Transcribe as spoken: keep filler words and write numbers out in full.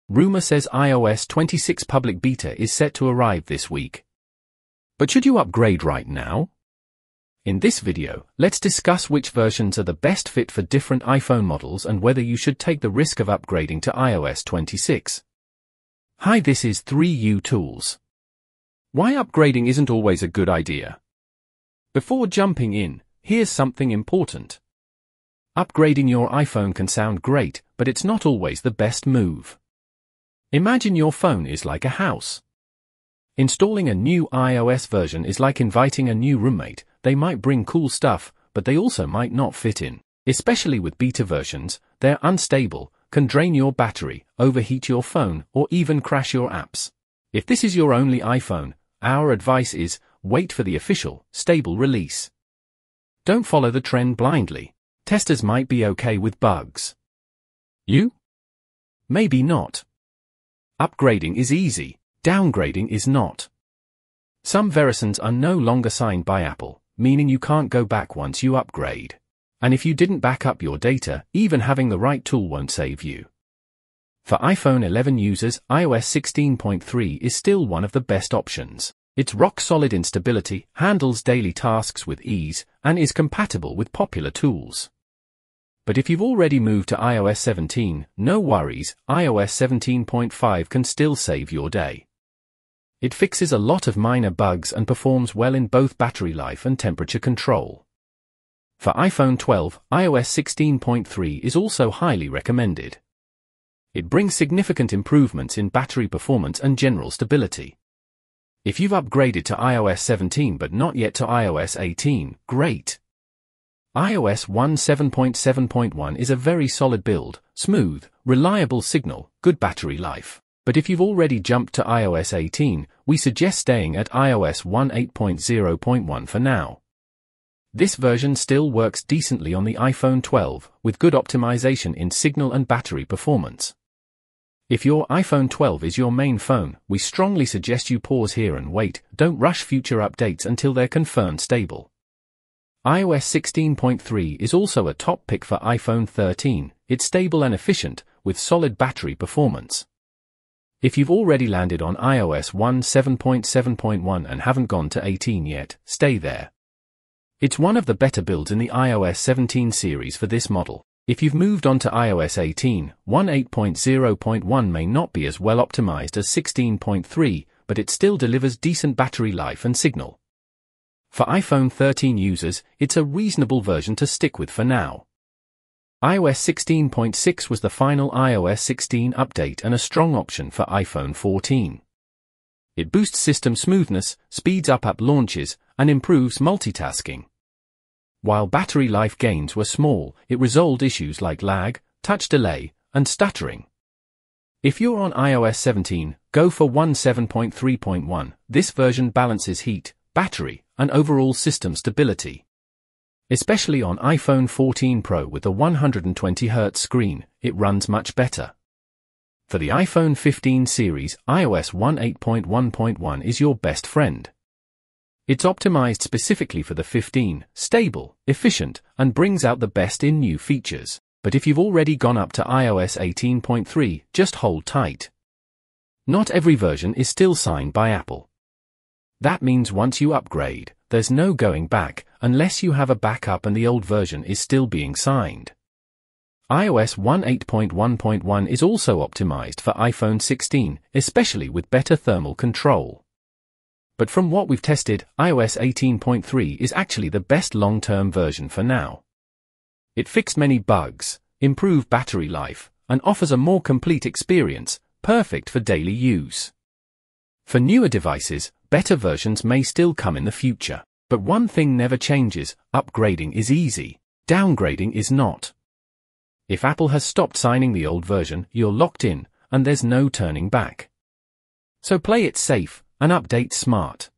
Rumor says i O S twenty-six public beta is set to arrive this week. But should you upgrade right now? In this video, let's discuss which versions are the best fit for different iPhone models and whether you should take the risk of upgrading to i O S twenty-six. Hi, this is three U Tools. Why upgrading isn't always a good idea. Before jumping in, here's something important. Upgrading your iPhone can sound great, but it's not always the best move. Imagine your phone is like a house. Installing a new iOS version is like inviting a new roommate. They might bring cool stuff, but they also might not fit in. Especially with beta versions, they're unstable, can drain your battery, overheat your phone, or even crash your apps. If this is your only iPhone, our advice is, wait for the official, stable release. Don't follow the trend blindly. Testers might be okay with bugs. You? Maybe not. Upgrading is easy, downgrading is not. Some versions are no longer signed by Apple, meaning you can't go back once you upgrade. And if you didn't back up your data, even having the right tool won't save you. For iPhone eleven users, i O S sixteen point three is still one of the best options. It's rock-solid in stability, handles daily tasks with ease, and is compatible with popular tools. But if you've already moved to i O S seventeen, no worries, i O S seventeen point five can still save your day. It fixes a lot of minor bugs and performs well in both battery life and temperature control. For iPhone twelve, i O S sixteen point three is also highly recommended. It brings significant improvements in battery performance and general stability. If you've upgraded to i O S seventeen but not yet to i O S eighteen, great! i O S seventeen point seven point one is a very solid build, smooth, reliable signal, good battery life. But if you've already jumped to i O S eighteen, we suggest staying at i O S eighteen point zero point one for now. This version still works decently on the iPhone twelve, with good optimization in signal and battery performance. If your iPhone twelve is your main phone, we strongly suggest you pause here and wait, don't rush future updates until they're confirmed stable. i O S sixteen point three is also a top pick for iPhone thirteen, it's stable and efficient, with solid battery performance. If you've already landed on i O S seventeen point seven point one and haven't gone to eighteen yet, stay there. It's one of the better builds in the i O S seventeen series for this model. If you've moved on to i O S eighteen, eighteen point zero point one may not be as well optimized as sixteen point three, but it still delivers decent battery life and signal. For iPhone thirteen users, it's a reasonable version to stick with for now. i O S sixteen point six was the final i O S sixteen update and a strong option for iPhone fourteen. It boosts system smoothness, speeds up app launches, and improves multitasking. While battery life gains were small, it resolved issues like lag, touch delay, and stuttering. If you're on i O S seventeen, go for seventeen point three point one. This version balances heat, battery, and overall system stability. Especially on iPhone fourteen Pro with a one hundred twenty hertz screen, it runs much better. For the iPhone fifteen series, i O S eighteen point one point one is your best friend. It's optimized specifically for the fifteen, stable, efficient, and brings out the best in new features. But if you've already gone up to i O S eighteen point three, just hold tight. Not every version is still signed by Apple. That means once you upgrade, there's no going back, unless you have a backup and the old version is still being signed. i O S eighteen point one point one is also optimized for iPhone sixteen, especially with better thermal control. But from what we've tested, i O S eighteen point three is actually the best long-term version for now. It fixed many bugs, improved battery life, and offers a more complete experience, perfect for daily use. For newer devices, better versions may still come in the future. But one thing never changes, upgrading is easy, downgrading is not. If Apple has stopped signing the old version, you're locked in, and there's no turning back. So play it safe, and update smart.